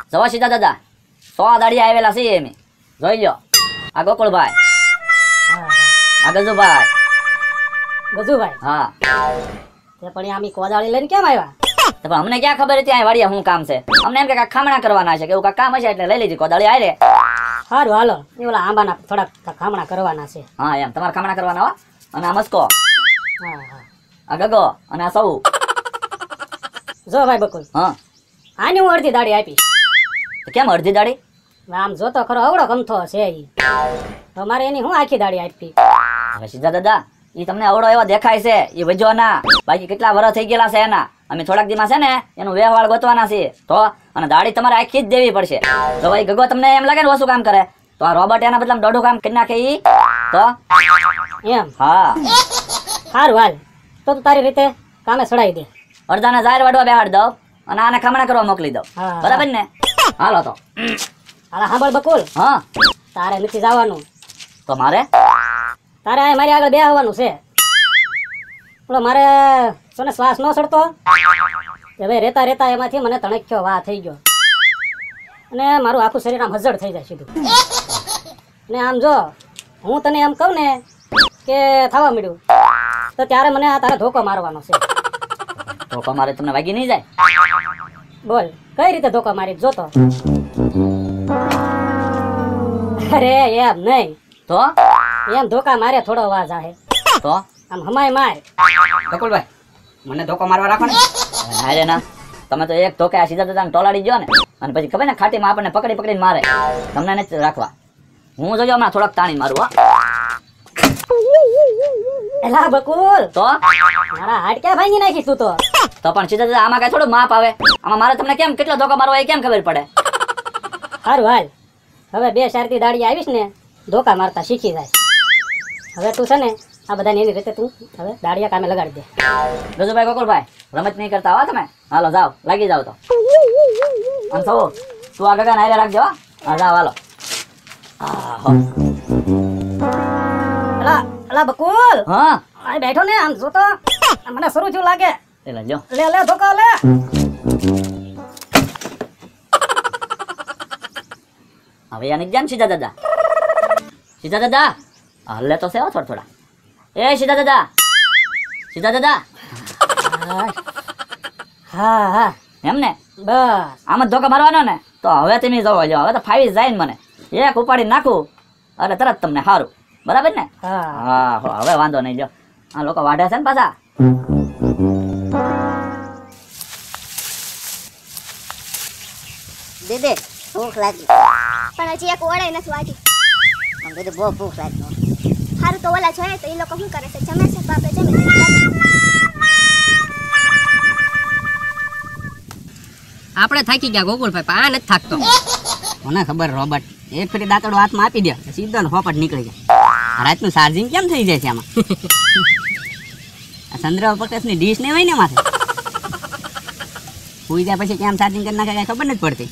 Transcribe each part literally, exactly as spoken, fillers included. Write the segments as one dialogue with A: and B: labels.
A: જવા સીધા દાદા સો દાડી આવેલા છે એમ જોઈ લો આ ગોકુળભાઈ આ ગજુભાઈ
B: ગજુભાઈ
A: હા
B: તે પણ આમી કોદાળી લઈને કેમ આવ્યા?
A: તો પણ અમને ક્યાં ખબર હતી આ વાડિયા શું કામ છે? અમને એમ કે કાંઈક ખામણા કરવાના છે કે એવું કાંઈક કામ હશે એટલે લઈ લીધી કોદાળી આય રે.
B: સારું હાલો એ ઓલા આંબાના થોડાક ખામણા કરવાના છે.
A: હા એમ તમારે ખામણા કરવાના હો. અને આ મસ્કો
B: હા હા
A: આ ગગો અને આ સૌ
B: જો ભાઈ બકુલ
A: હા
B: આની હું અડધી દાડી આપી.
A: તો કેમ અડધી દાડી?
B: આમ જોતો ખરો અવડો ગમથો છે ઈ તો મારે એની હું આખી દાડી આપી.
A: હવે સીધા દાદા ઈ તમને અવડો એવો દેખાય છે ઈ વજો ના બાકી કેટલા વર્ષ થઈ ગયેલા છે એના. અમે થોડાક દીમાં છે ને એનું વ્યવહાર ગોતવાના છે તો અને દાડી તમારે આખી જ દેવી પડશે. તો ભાઈ ગગો તમને એમ લાગે ને ઓછું કામ કરે તો આ રોબોટ એના બદલામાં દોઢું કામ કરી નાખે ઈ તો
B: એમ
A: હા
B: સારું હાલ તો તું તારી રીતે કામે ચડાવી દે.
A: અડધાને જાહેર વાડવા બેહાડ દઉં અને આને ખામણા કરવા મોકલી દઉં.
B: હા.
A: બરાબર ને? હાલો તો
B: હાલા સાંભળ બકુલ
A: હા
B: તારે નથી જવાનું.
A: તો મારે
B: તારે આ મારી આગળ બે આવવાનું છે. પેલો મારે તને શ્વાસ ન ચડતો હવે રેતા રેતા એમાંથી મને તણખ્યો વાહ થઈ ગયો અને મારું આખું શરીર આમ હજળ થઈ જાય સીધું. ને આમ જો હું તને એમ કહું ને કે થવા મળ્યું તો ત્યારે મને આ તારે ધોકો મારવાનો છે.
A: તો મારે તમને વાગી નહીં જાય?
B: બોલ કઈ રીતે ધોકો મારી જોતો? અરે એમ નહીં
A: તો
B: એમ ધોકા મારે થોડો અવાજ આવે
A: તો
B: આમ હમાય માર.
A: બકુલભાઈ મને ધોકો મારવા રાખો ને. અરે ના તમે તો એક ધોકે આ સીધા દાદાને ટોલાડી ગયો ને અને પછી ખબર ને ખાટીમાં આપણને પકડી પકડીને મારે. તમને નથી રાખવા. હું જોજો હમણાં થોડોક તાણી મારું હો.
B: એલા બકુલ
A: તો
B: મારા હાડ ક્યાં ભાંગી નાખી તું તો?
A: તો પણ સીધા દાદા આમાં કઈ થોડું માપ આવે? આમાં મારે તમને કેમ કેટલો ધોકો મારવો એ કેમ ખબર પડે?
B: સારું હાલ હવે બે શારદી દાડી આવીશ ને ધોકા મારતા શીખી જાય. હવે તું છે ને આ બધાને એની રીતે તું હવે દાડિયા કામે લગાડી દે.
A: ગજુભાઈ ગોકુળભાઈ રમત નહીં કરતા હો તમે. હાલો જાઓ લાગી જાઓ તો. આમ સૌ તું આ ગગા નાયરે રાખજો હો. હા જાઓ હાલો. હા હો
B: એલા એલા બકુલ
A: હા
B: આ બેઠો ને આમ જોતો મને શરૂ થયું લાગે.
A: એટલે જો
B: લે લે ધોકા લે.
A: હવે યાની જાન સીધા દાદા સીધા દાદા હલ્લે તો સેવા થોડા થોડા. એ સીધા દાદા સીધા દાદા
B: હા હા
A: એમ ને
B: બસ
A: આમ જ ધોકા મારવાનો ને તો હવે તમે જવા જાઓ. હવે તો ફાવી જાય ને મને એક ઉપાડી નાખું એટલે તરત તમને સારું. બરાબર ને?
B: હા
A: હા હો હવે વાંધો નહીં. જો આ લોકો વાઢે છે ને પાછા.
C: દીદી ભૂખ લાગી
D: પણ હજી એક ઓળાઈ નથી વાગી.
C: આમ દીદી બહુ ભૂખ લાગી.
D: સારું તો ઓલા જોઈએ તો એ લોકો શું કરે છે? જમે છે બાપે જમે.
B: આપણે થાકી ગયા ગોકુળભાઈ પણ આ નથી થાકતો. મને ખબર રોબર્ટ એક ફેરી દાંતડો હાથમાં આપી દે સીધો ને હોપટ નીકળી જાય. રાતનું ચાર્જિંગ કેમ થઈ જાય છે આમાં? આ ચંદ્ર પ્રકાશની ડીશ નહીં હોય ને માથે સુઈ જાય પછી કેમ ચાર્જિંગ કરી નાખે કઈ ખબર નથી પડતી.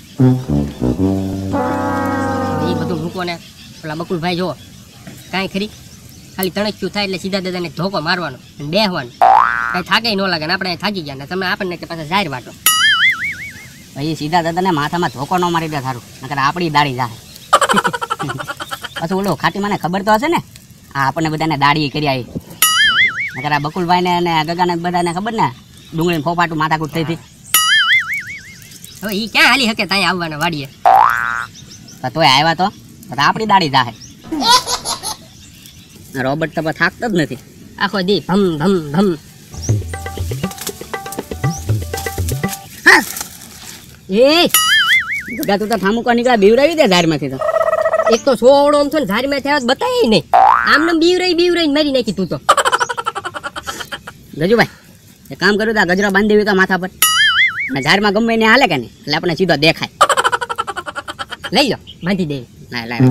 E: એ બધું મૂકો ને પેલા બકુલભાઈ જો કાંઈ ખરી ખાલી તણક્યું થાય એટલે સીધા દાદાને ધોકો મારવાનો અને બેહવાનું. કાંઈ થાકે ન લાગે ને આપણે થાકી ગયા ને તમે આપણને કે પાછા જાહેર વાટો.
B: ભાઈ સીધા દાદાને માથામાં ધોકો ન મારી દે સારું નકર આપણી દાડી જાય. પછી ઓલો ખાટી મને ખબર તો હશે ને આ આપણને બધાને દાડી કરી આવી નકર આ બકુલભાઈને અને ગગાને બધાને ખબર ને ડુંગળીને ફોફાટું માથાકૂટ થઈ હતી.
E: હવે એ ક્યાં હાલી શકે ત્યાં આવવાના વાડીએ?
B: તો તોય આવ્યા તો તો આપણી દાડી જાય. રોબર્ટ તો થાકતો જ નથી
E: આખો દી ભમ ભમ ભમ.
B: એ ગગા તું તો ઠામુકા નીકળ્યા બીવરાવી દે ઝાડમાંથી તો.
E: એક તો સોવડો આમ થયો ને ધારીમાં થયા બતાય નહીં. આમને બીવરાઈ બીવરાઈ મારી નાખી તું તો.
B: ગજુભાઈ એ કામ કર્યું તા ગજરો બાંધી દેવી તો માથા પર અને ઝાડમાં ગમે એને હાલે કે નહીં એટલે આપણે સીધો દેખાય.
E: લઈ લો બાંધી દે.
B: ના લાવે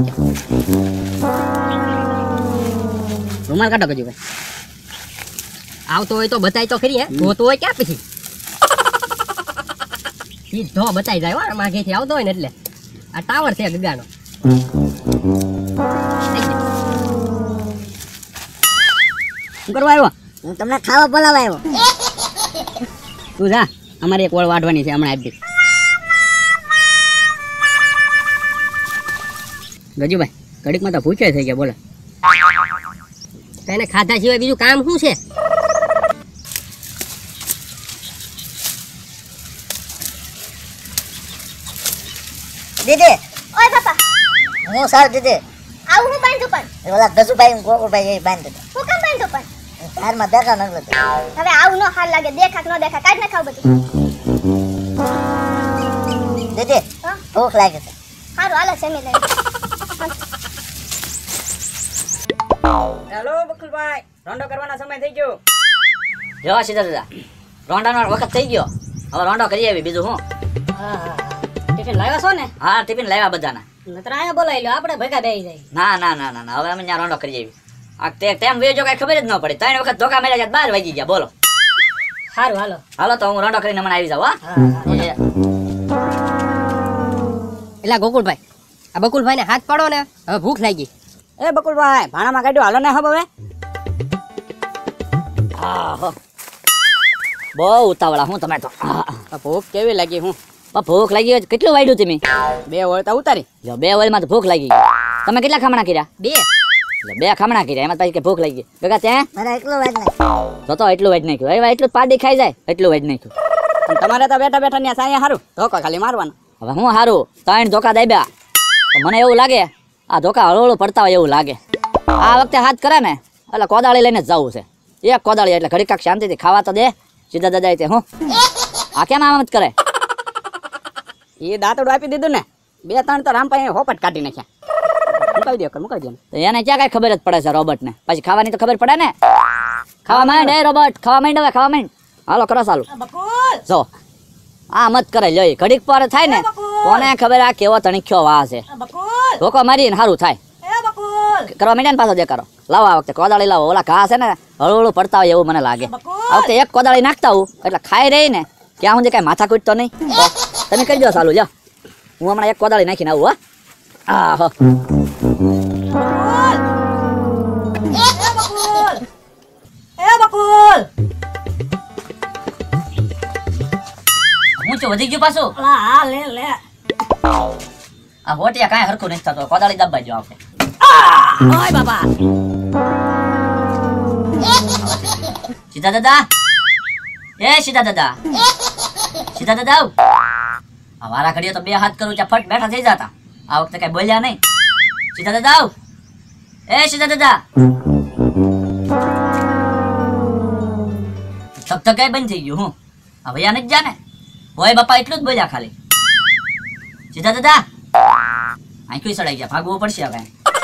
B: રૂમાલ કાઢો ગજુભાઈ.
E: આવતો હોય તો બતાય તો ખરી. હે જોતો હોય ક્યાં પછી સીધો બતાઈ જાય. હો માગેથી આવતો હોય ને એટલે આ ટાવર છે ગગાનો.
B: શું કરવા આવ્યો?
C: હું તમને ખાવા બોલાવા આવ્યો.
B: તું જા અમારે એક ઓળ વાઢવાની છે હમણાં આપી.
E: ગજુભાઈ ઘડીકમાં તો ભૂખ્યા થઈ ગયા બોલે એને ખાધા સિવાય બીજું કામ શું છે?
C: દીદી
D: ઓય બાપા
C: હું સાવ દીદી
D: આવું હું બાંધું પણ
C: ઓલા ગજુભાઈ ગોકુભાઈ એ બાંધી દીધો
D: હું કેમ બાંધું પણ
C: તારમાં દેખા નગલો
D: હવે આવું નો હાલ લાગે દેખા કે નો દેખા કાઢ નાખાવ બધું
C: દીદી
D: હા
C: ભૂખ લાગે છે
D: સારું હાલો જમી લઈએ
E: હેલો બકુલભાઈ રોંડો કરવાનો સમય થઈ ગયો.
A: જો સીધા દાદા રોંડાનો વખત થઈ ગયો, હવે રોંડો કરી આવી. બીજું હું
B: હા હા ટિફિન લાવ્યા છો ને?
A: હા ટિફિન લાવ્યા બધાના.
B: નતર અહીંયા બોલાવી લો આપણે ભેગા બેહી જાય.
A: ના ના ના ના ના, હવે અમે ત્યાં રોંડો કરી આવી. આ તે તેમ વેજો કઈ ખબર જ ન પડી. ત્રણ વખત ધોકા મળ્યા છે, બાર વાગી ગયા. બોલો
B: સારું હાલો.
A: હાલો તો હું રોંડો કરીને મને આવી જાઉં. હા
B: હા હા
A: એ,
E: એટલે ગોકુલભાઈ આ બકુલભાઈને હાથ પાડો ને, હવે ભૂખ લાગી.
B: એ બકુલભાઈ ભાણામાં કાઢ્યો હાલો ને હબ હવે.
A: આહો. બહુ ઉતાવળા હું તમે તો. આહ.
B: આ ભૂખ કેવી લાગી હું?
A: પણ ભૂખ લાગી હોય તો કેટલું વાયડું તમે?
B: બે વળતા ઉતારી.
A: જો બે વયમાં તો ભૂખ લાગી. તમે કેટલા ખામણા કર્યા?
E: બે
A: એટલે બે ખામણા કર્યા, એમાં પછી કે ભૂખ લાગી. ગગા ત્યાં
C: મને એકલો વાત નહીં
A: તો તો એટલું વાઈટ નાખ્યું. હવે એટલું જ પાડી ખાઈ જાય એટલું વાઈટ નાખ્યું.
B: પણ તમારે તો બેઠા બેઠા ત્યાં સાયા હારું ધોકો ખાલી મારવાનો.
A: હવે હું હારું ત્રણ ધોકા દાબ્યા. તો મને એવું લાગે આ ધોકા હળવળું પડતા હોય એવું લાગે. આ વખતે હાથ કરે ને એટલે કોદાળી લઈને જ જવું છે. એક કોદાળી એટલે ઘડી કાક શાંતિથી ખાવા તો દે. સીધા દાદા તે હું આ કેમ આમ જ કરે?
B: એ દાંતડું આપી દીધું ને, બે ત્રણ તો રામભાઈ હોપટ કાઢી નાખ્યા. મુકાવી દો મુકાવી દો.
A: તો એને ક્યાં કઈ ખબર જ પડે છે રોબર્ટ ને? પછી ખાવાની તો ખબર પડે ને. ખાવા માંડ એ રોબર્ટ, ખાવા માંડ હવે ખાવા માંડ. હાલો કરો ચાલુ.
B: બકુલ
A: જો આ મત કરે લ્યો. ઘડીક પર થાય ને કોને ખબર આ કેવો તણીખ્યો વાહ છે.
B: બકુલ
A: ધોકો મારીને સારું થાય.
B: એ બકુલ
A: કરવા માંડ્યા ને પાછો દેખાડો. લાવો આ વખતે કોદાળી લાવો. ઓલા ઘા છે ને હળવળું પડતા હોય એવું મને લાગે. આ વખતે એક કોદાળી નાખતા હું એટલે ખાઈ રહી ને ક્યાં સુધી કઈ માથા કૂટતો નહીં. તમે કરી દો ચાલુ. લ્યો હું હમણાં એક કોદાળી નાખીને આવું. હા આ હો
B: એ બકુલ
A: હું છું વધી ગયું પાછું.
B: અલા હા લે લે.
A: આ હોટિયા કાંઈ હરખું નથી થતું. કોદાળી દબાઈ જો આપણે.
B: ઓય બાબા
A: સીધા દાદા એ સીધા દાદા સીધા દાદા આવ. આ વારા ઘડીએ તો બે હાથ કરું ત્યાં ફટ બેઠા થઈ જતા. આ વખતે કઈ બોલ્યા નહીં. સીધા દાદા આવ. એ સીધા દાદા તબ તો કઈ બંધ થઈ ગયું. હું હવે યા નથી જાને હોય બાપા એટલું જ બોલ્યા ખાલી. સીધા દાદા આંખી સડાઈ ગયા. ભાગવું પડશે હવે.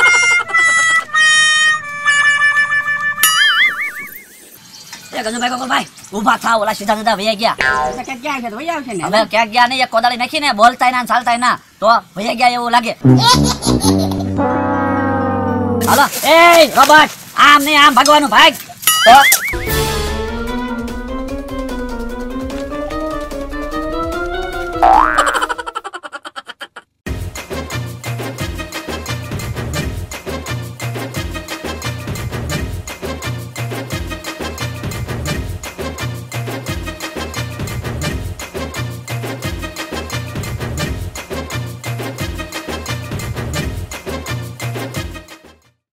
A: એ ગજુભાઈ ગોકુલભાઈ ઊભા થાવ. ઓલા સીધા દાદા વયા ગયા.
B: ક્યાં છે તો વહી આવશે ને.
A: હવે ક્યાંક ગયા નહીં. એક કોદાળી નાખીને બોલતાય ના ચાલતાય ના તો વયા ગયા એવું લાગે. હાલો એ રોબર્ટ આમ નહીં આમ ભાગવાનું ભાગ. તો